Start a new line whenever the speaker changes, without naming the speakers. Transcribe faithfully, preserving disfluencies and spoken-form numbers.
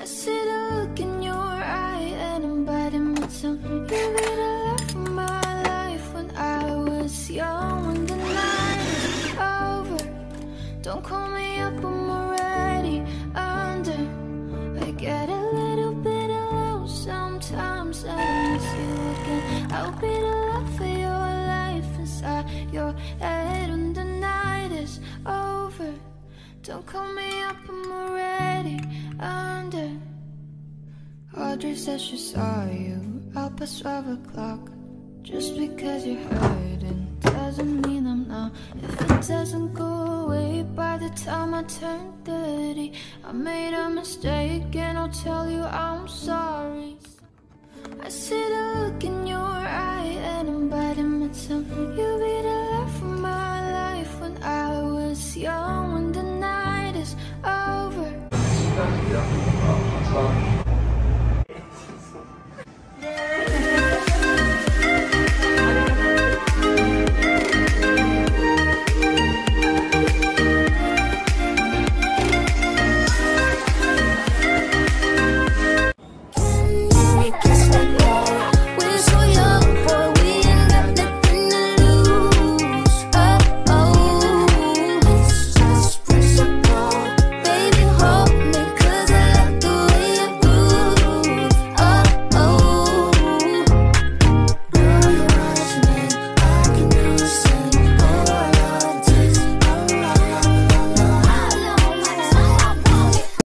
I see the look in your eye and I'm biting my tongue. You be the love of my life when I was young. When the night is over, don't call me up, I'm already under. I get a little bit alone sometimes, I miss you again. I'll be the love of your life inside your head when the night is over. Don't call me up, I'm already under. Audrey says she saw you out past twelve o'clock. Just because you're hurting doesn't mean I'm not. If it doesn't go away by the time I turn thirty, I made a mistake and I'll tell you I'm sorry. I see the look in your eye and I'm biting my tongue. You be the love of my life when I was young. When the night is over.